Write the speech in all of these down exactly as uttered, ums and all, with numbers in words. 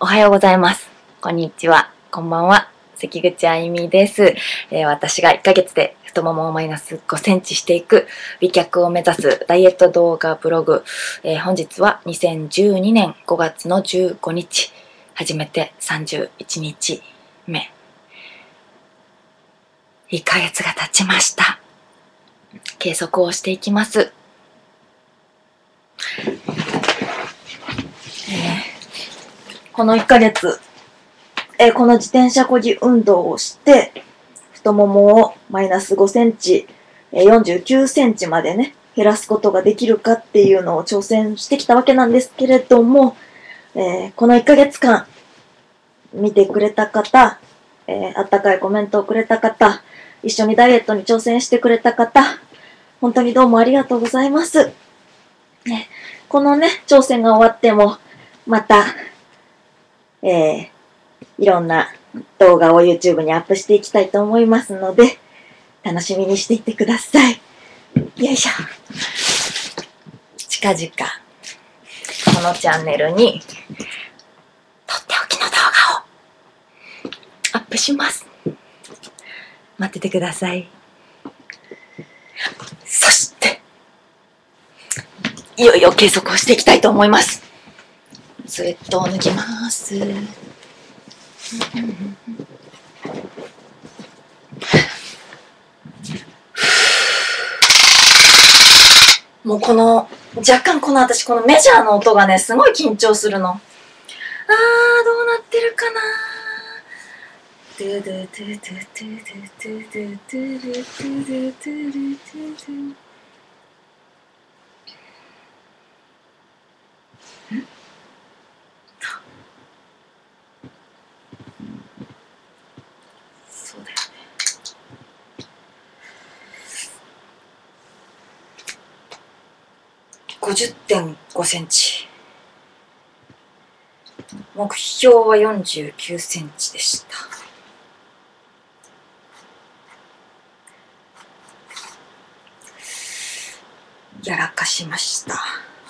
おはようございます。こんにちは。こんばんは。関口あゆみです、えー。私がいっかげつで太ももをマイナスごセンチしていく美脚を目指すダイエット動画ブログ、えー、本日はにせんじゅうにねんごがつのじゅうごにち、始めてさんじゅういちにちめ。いっかげつが経ちました。計測をしていきます。えーこのいっかげつ、えー、この自転車こぎ運動をして、太ももをマイナスごセンチ、えー、よんじゅうきゅうセンチまでね、減らすことができるかっていうのを挑戦してきたわけなんですけれども、えー、このいっかげつかん、見てくれた方、えー、あったかいコメントをくれた方、一緒にダイエットに挑戦してくれた方、本当にどうもありがとうございます。ね、このね、挑戦が終わっても、また、えー、いろんな動画を YouTube にアップしていきたいと思いますので、楽しみにしていてください。よいしょ。近々、このチャンネルに、とっておきの動画をアップします。待っててください。そして、いよいよ計測をしていきたいと思います。スウェットを脱ぎます。もうこの、若干この私このメジャーの音がね、すごい緊張するの。あー、どうなってるかなー。ドゥドゥドゥドゥドゥドゥドゥドゥドゥドゥドゥドゥドゥドゥ。ん？そうだよね。ごじゅってんごセンチ。目標はよんじゅうきゅうセンチでした。やらかしました。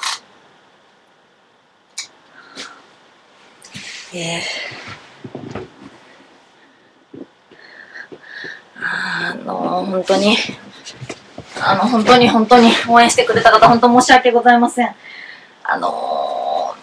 えー、あの本当にあの本当に本当に応援してくれた方本当申し訳ございません。あの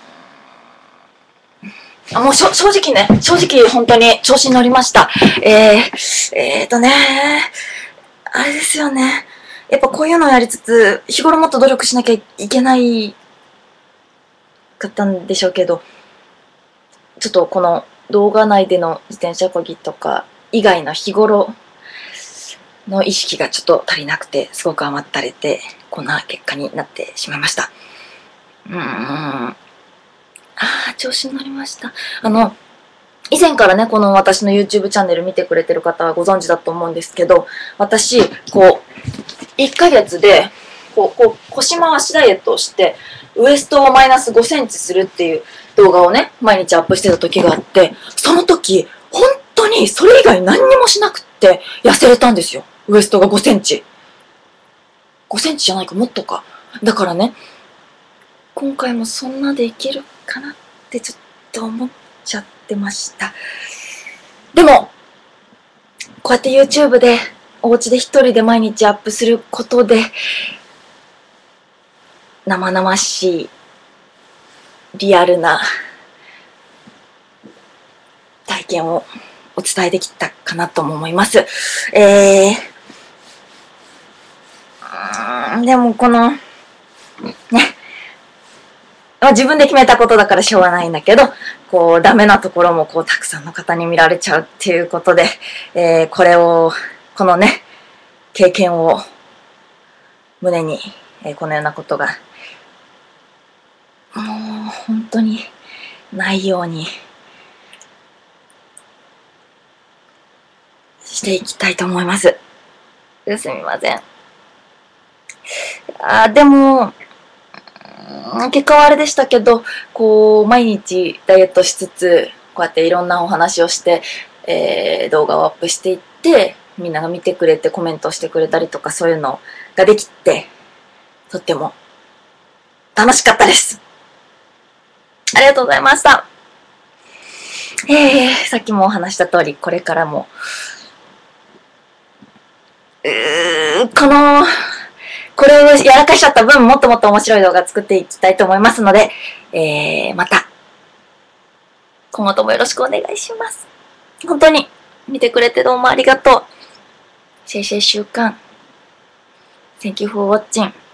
ー、あもうしょ正直ね正直本当に調子に乗りました。えー、えーとねあれですよね。やっぱこういうのをやりつつ日頃もっと努力しなきゃいけないかったんでしょうけど、ちょっとこの動画内での自転車こぎとか以外の日頃の意識がちょっと足りなくて、すごく余ったれてこんな結果になってしまいました。うーん、あー調子に乗りました。あの以前からねこの私の YouTube チャンネル見てくれてる方はご存知だと思うんですけど、私こういっかげつでこうこう腰回しダイエットをしてウエストをマイナスごセンチするっていう動画をね毎日アップしてた時があって、その時本当にそれ以外何にもしなくって痩せれたんですよ。ウエストがごセンチごセンチじゃないか、もっとか。だからね今回もそんなでいけるかなってちょっと思っちゃってました。でもこうやって YouTube でお家で一人で毎日アップすることで生々しいリアルな体験をお伝えできたかなとも思います。えー、でもこのね、まあ、自分で決めたことだからしょうがないんだけど、こうダメなところもこうたくさんの方に見られちゃうっていうことで、えー、これをこのね経験を胸に、えー、このようなことがもう本当にないようにしていきたいと思います。すみません。あでも結果はあれでしたけど、こう毎日ダイエットしつつこうやっていろんなお話をして、えー、動画をアップしていって、みんなが見てくれてコメントしてくれたりとかそういうのができて、とっても楽しかったです。ありがとうございました。 えー、さっきもお話した通り、これからも、うーこの、これをやらかしちゃった分、もっともっと面白い動画作っていきたいと思いますので、えー、また、今後ともよろしくお願いします。本当に、見てくれてどうもありがとう。シェイシェイ週刊。Thank you for watching.